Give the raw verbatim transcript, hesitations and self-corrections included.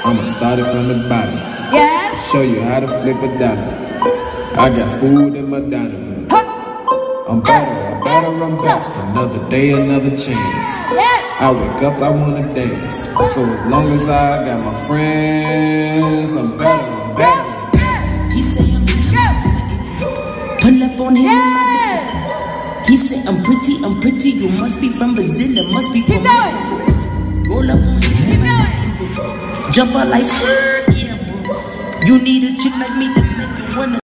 I'ma start it from the bottom. Yes. Show you how to flip a dollar. I got food in my dining room. I'm better, I'm better, I'm back. Another day, another chance. I wake up, I wanna dance. So as long as I got my friends, I'm better, I'm better. He say I'm feeling pull up on him in my vehicle. He say I'm pretty, I'm pretty. You must be from Brazil, it must be from Mexico. Roll up on him in my vehicle. Jump out like skirt, yeah, bro. You need a chick like me to make you wanna